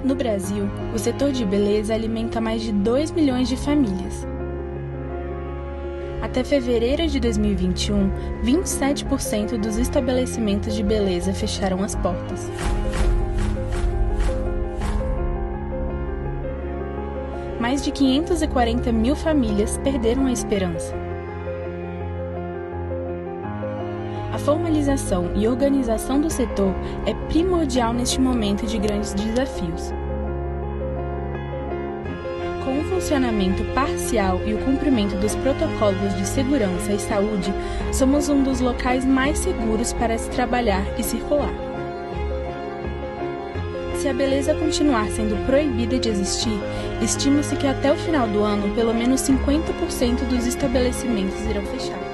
No Brasil, o setor de beleza alimenta mais de 2 milhões de famílias. Até fevereiro de 2021, 27% dos estabelecimentos de beleza fecharam as portas. Mais de 540 mil famílias perderam a esperança. A formalização e organização do setor é primordial neste momento de grandes desafios. Com o funcionamento parcial e o cumprimento dos protocolos de segurança e saúde, somos um dos locais mais seguros para se trabalhar e circular. Se a beleza continuar sendo proibida de existir, estima-se que até o final do ano, pelo menos 50% dos estabelecimentos irão fechar.